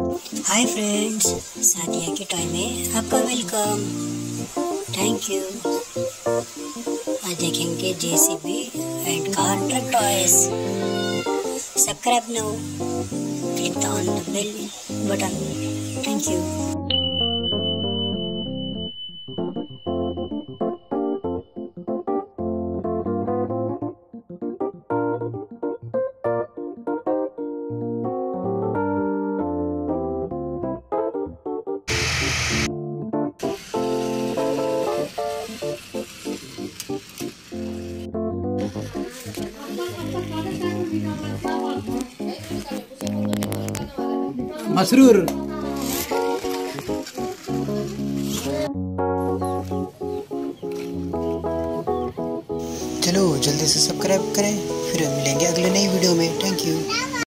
Hi friends, Sadia के toy में आपका वेलकम। Thank you. आज देखेंगे JCB and car truck toys. Subscribe now, click on the bell button. Thank you. Masroor चलो जल्दी से सब्सक्राइब करें, फिर मिलेंगे अगले नई वीडियो में। Thank you.